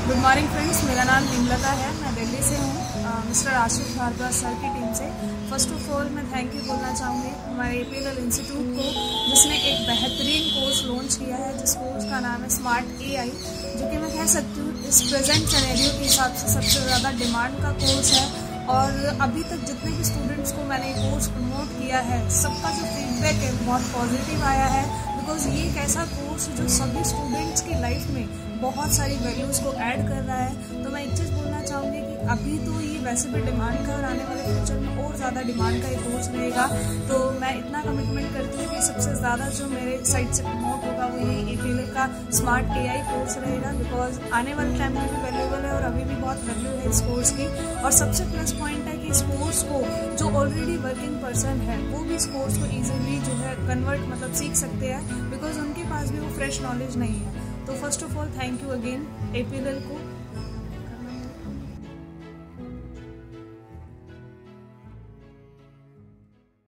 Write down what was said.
Good morning friends, मेरा नाम हेमलता है। मैं दिल्ली से हूँ, मिस्टर आशीष भारद्वाज सर की टीम से। फर्स्ट ऑफ ऑल मैं थैंक यू बोलना चाहूँगी हमारे APLL इंस्टीट्यूट को, जिसने एक बेहतरीन कोर्स लॉन्च किया है, जिस कोर्स का नाम है स्मार्ट AI, जो कि मैं कह सकती हूँ इस प्रेजेंट सिनेरियो के हिसाब से सबसे ज़्यादा डिमांड का कोर्स है। और अभी तक जितने भी स्टूडेंट्स को मैंने कोर्स प्रमोट किया है, सबका जो फीडबैक है बहुत पॉजिटिव आया है। बिकॉज ये एक ऐसा कोर्स जो सभी स्टूडेंट्स की लाइफ में बहुत सारी वैल्यूज़ को ऐड कर रहा है। तो मैं एक चीज़ बोलना चाहूँगी कि अभी तो ये वैसे भी डिमांड का, और आने वाले फ्यूचर में और ज़्यादा डिमांड का ये कोर्स रहेगा। तो मैं इतना कमिटमेंट करती हूँ कि सबसे ज़्यादा जो मेरे साइड से प्रमोट होगा वो ये APLL का स्मार्ट AI कोर्स रहेगा। बिकॉज आने वाले टाइम में भी वैल्यूबल है और अभी भी बहुत वैल्यू है इस कोर्स की। और सबसे प्लस पॉइंट है कि इस कोर्स को जो ऑलरेडी वर्किंग पर्सन है वो भी इस कोर्स को ईजिली जो है कन्वर्ट मतलब सीख सकते हैं, बिकॉज उनके पास भी वो फ्रेश नॉलेज नहीं है। तो first of all thank you again APLL को।